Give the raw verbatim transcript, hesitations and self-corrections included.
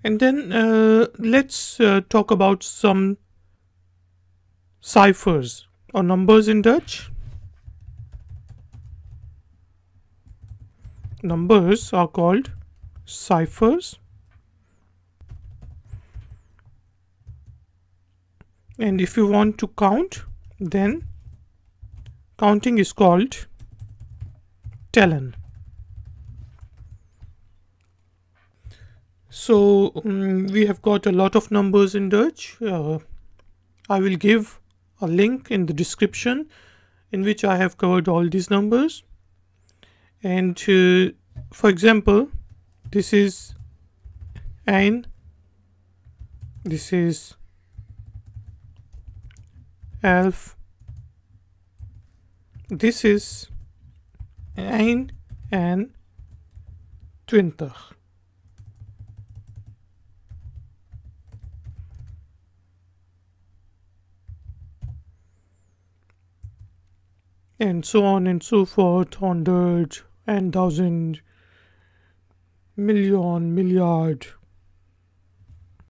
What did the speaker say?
And then uh, let's uh, talk about some ciphers or numbers in Dutch. Numbers are called ciphers, and if you want to count, then counting is called tellen. So um, we have got a lot of numbers in Dutch. Uh, I will give a link in the description in which I have covered all these numbers. And uh, for example, this is ein, this is elf, this is ein and twintig. And so on and so forth, hundred and thousand, million, milliard,